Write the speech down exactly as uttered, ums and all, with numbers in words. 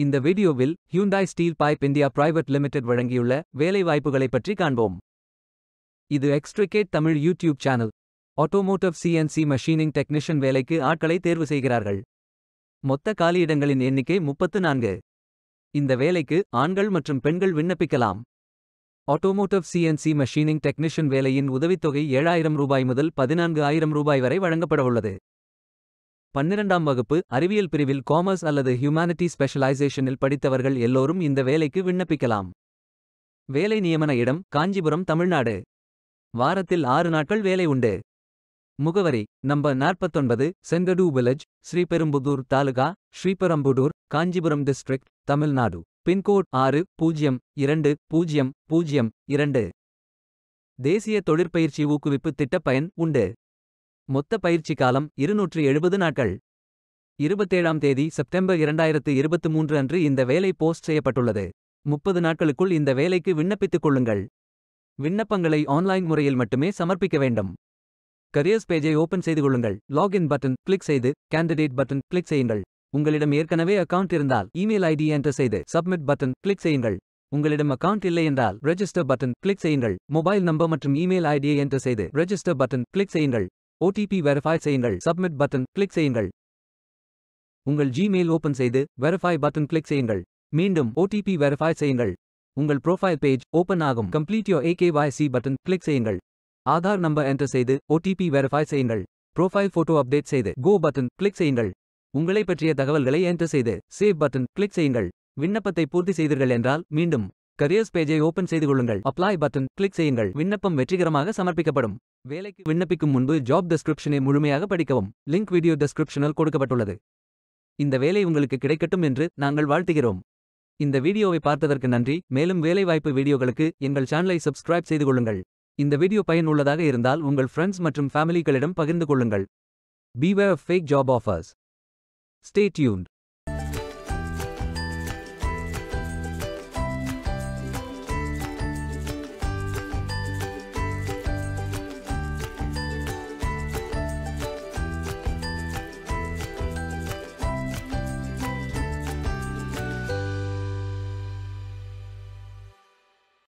இந்த வீடியோவில் Hyundai Steel Pipe India Private Limited வழங்கியுள்ள வேலை வாய்ப்புகளைப் பற்றி காண்போம். இது Extracate Tamil YouTube channel. Automotive C N C machining technician வேலைக்கு ஆட்களை தேர்வு செய்கிறார்கள். மொத்த காலியிடங்களின் எண்ணிக்கை முப்பத்து நான்கு. இந்த வேலைக்கு ஆண்கள் மற்றும் பெண்கள் விண்ணப்பிக்கலாம். Automotive C N C machining technician வேலையின் உதவித்தொகை ஏழாயிரம் ரூபாய் முதல் பதினான்கு ஆயிரம் ரூபாய் வரை வழங்கப்படவுள்ளது. பன்னிரண்டாம் வகுப்பு அறிவியல் பிரிவில் காமர்ஸ் அல்லது ஹியூமானிட்டி ஸ்பெஷலைசேஷனில் படித்தவர்கள் எல்லோரும் இந்த வேலைக்கு விண்ணப்பிக்கலாம். வேலை நியமன இடம் காஞ்சிபுரம், தமிழ்நாடு. வாரத்தில் ஆறு நாட்கள் வேலை உண்டு. முகவரி நம்பர் நாற்பத்தொன்பது, Sengadu village, Sriperumbudur taluka, Sriperumbudur, Kanchipuram district, Tamil Nadu. Pincode ஆறு பூஜ்ஜியம் இரண்டு பூஜ்ஜியம் பூஜ்ஜியம் இரண்டு. தேசிய தொழிற்பயிற்சி ஊக்குவிப்பு திட்ட பயன் உண்டு. மொத்த பயிற்சி காலம் இருநூற்று எழுபது நாட்கள். இருபத்தேழாம் தேதி செப்டம்பர் இரண்டாயிரத்து இருபத்து மூன்று அன்று இந்த வேலை போஸ்ட் செய்யப்பட்டுள்ளது. முப்பது நாட்களுக்குள் இந்த வேலைக்கு விண்ணப்பித்துக் கொள்ளுங்கள். விண்ணப்பங்களை ஆன்லைன் முறையில் மட்டுமே சமர்ப்பிக்க வேண்டும். கரியர்ஸ் பேஜை ஓபன் செய்து கொள்ளுங்கள். லாகின் பட்டன் கிளிக் செய்து கேண்டிடேட் பட்டன் கிளிக் செய்யுங்கள். உங்களிடம் ஏற்கனவே அக்கவுண்ட் இருந்தால் இமெயில் ஐடி என்டர் செய்து சப்மிட் பட்டன் கிளிக் செய்யுங்கள். உங்களிடம் அக்கவுண்ட் இல்லை என்றால் ரெஜிஸ்டர் பட்டன் கிளிக் செய்யுங்கள். மொபைல் நம்பர் மற்றும் இமெயில் ஐடியை என்டர் செய்து ரெஜிஸ்டர் பட்டன் கிளிக் செய்யுங்கள். ஓ டி பி வெரிஃபை செய்யுங்கள். சப்மிட் பட்டன் கிளிக் செய்யுங்கள். உங்கள் ஜிமெயில் ஓபன் செய்து வெரிஃபை பட்டன் கிளிக் செய்யுங்கள். மீண்டும் ஓ டி பி வெரிஃபை செய்யுங்கள். உங்கள் ப்ரொஃபைல் பேஜ் ஓபன் ஆகும். Complete your A K Y C button click செய்யுங்கள். ஆதார் நம்பர் என்டர் செய்து ஓ டி பி வெரிஃபை செய்யுங்கள். ப்ரொஃபைல் போட்டோ அப்டேட் செய்து கோ பட்டன் கிளிக் செய்யுங்கள். உங்களை பற்றிய தகவல்களை என்டர் செய்து சேவ் பட்டன் கிளிக் செய்யுங்கள். விண்ணப்பத்தை பூர்த்தி செய்தீர்கள் என்றால் மீண்டும் கரியர்ஸ் பேஜை ஓபன் செய்து கொள்ளுங்கள். அப்ளை பட்டன் கிளிக் செய்யுங்கள். விண்ணப்பம் வெற்றிகரமாக சமர்ப்பிக்கப்படும். வேலைக்கு விண்ணப்பிக்கும் முன்பு ஜாப் டெஸ்கிரிப்ஷனை முழுமையாக படிக்கவும். லிங்க் வீடியோ டெஸ்கிரிப்ஷனில் கொடுக்கப்பட்டுள்ளது. இந்த வேலை உங்களுக்கு கிடைக்கட்டும் என்று நாங்கள் வாழ்த்துகிறோம். இந்த வீடியோவை பார்த்ததற்கு நன்றி. மேலும் வேலைவாய்ப்பு வீடியோகளுக்கு எங்கள் சேனலை சப்ஸ்கிரைப் செய்து கொள்ளுங்கள். இந்த வீடியோ பயனுள்ளதாக இருந்தால் உங்கள் ஃப்ரெண்ட்ஸ் மற்றும் ஃபேமிலிகளிடம் பகிர்ந்து கொள்ளுங்கள். Beware of fake job offers. Stay tuned.